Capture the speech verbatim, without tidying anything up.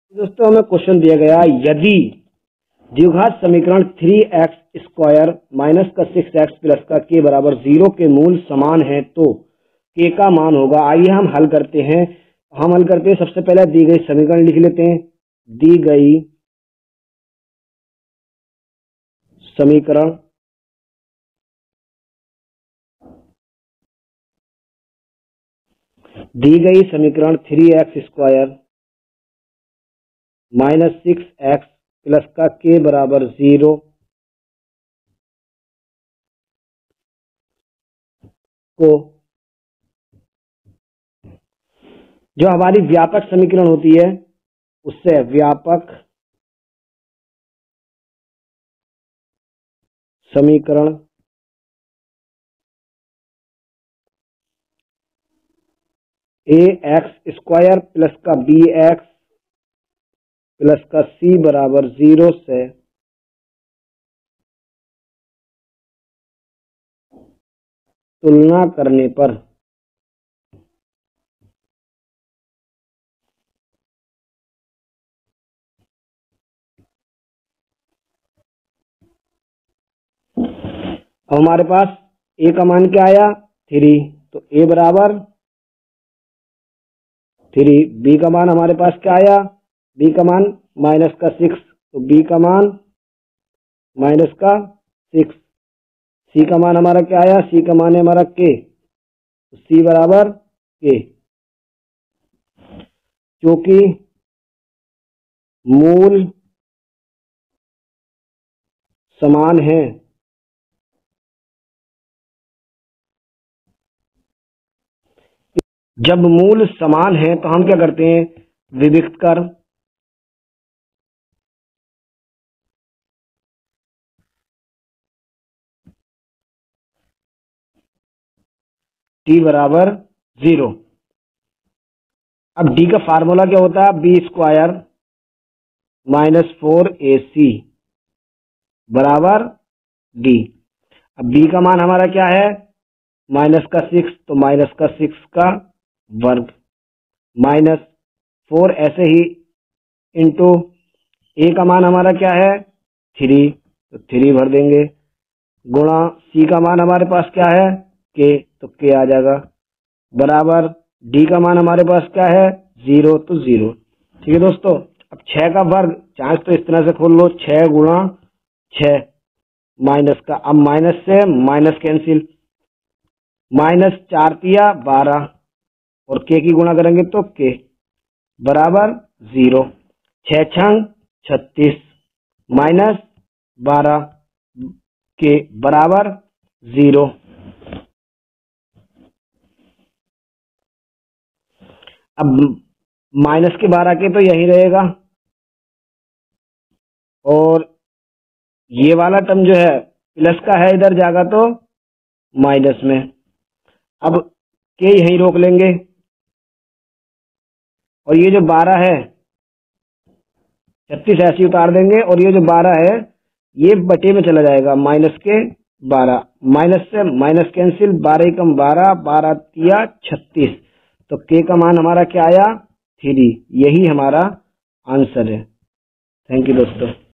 दोस्तों हमें क्वेश्चन दिया गया, यदि द्विघात समीकरण थ्री एक्स स्क्वायर माइनस का सिक्स एक्स प्लस का के बराबर जीरो के मूल समान है तो के का मान होगा। आइए हम हल करते हैं। हम हल करते हैं, सबसे पहले दी गई समीकरण लिख लेते हैं। दी गई समीकरण दी गई समीकरण three x square minus six x plus का के बराबर जीरो को जो हमारी व्यापक समीकरण होती है उससे व्यापक समीकरण ए एक्स स्क्वायर प्लस का बी एक्स प्लस का सी बराबर जीरो से तुलना करने पर अब हमारे पास ए का मान क्या आया, थ्री, तो ए बराबर थ्री। बी का मान हमारे पास क्या आया, बी का मान माइनस का सिक्स, तो बी का मान माइनस का सिक्स। सी का मान हमारा क्या आया, सी का मान है हमारा के, तो सी बराबर के। क्योंकि मूल समान है जब मूल समान है तो हम क्या करते हैं, विविक्त कर टी बराबर जीरो। अब डी का फार्मूला क्या होता है, b square minus four a c बराबर डी। अब बी का मान हमारा क्या है, माइनस का सिक्स, तो माइनस का सिक्स का वर्ग माइनस फोर ऐसे ही इंटू ए का मान हमारा क्या है, थ्री, तो थ्री भर देंगे, गुणा सी का मान हमारे पास क्या है, के, तो के आ जाएगा, बराबर डी का मान हमारे पास क्या है, जीरो, तो जीरो। ठीक है दोस्तों। अब छह का वर्ग चाहे तो इस तरह से खोल लो, छह गुणा छह माइनस का, अब माइनस से माइनस कैंसिल, माइनस चार तिया बारह और के की गुणा करेंगे तो के बराबर जीरो। छह छंग छत्तीस माइनस बारह के बराबर जीरो। अब माइनस के बारह के तो यही रहेगा और ये वाला टर्म जो है प्लस का है, इधर जाएगा तो माइनस में। अब के यहीं रोक लेंगे और ये जो बारह है छत्तीस ऐसे उतार देंगे और ये जो बारह है ये बटे में चला जाएगा, माइनस के बारह, माइनस से माइनस कैंसिल, बारह कम बारह, बारह तिया छत्तीस, तो के का मान हमारा क्या आया, थ्री। यही हमारा आंसर है। थैंक यू दोस्तों।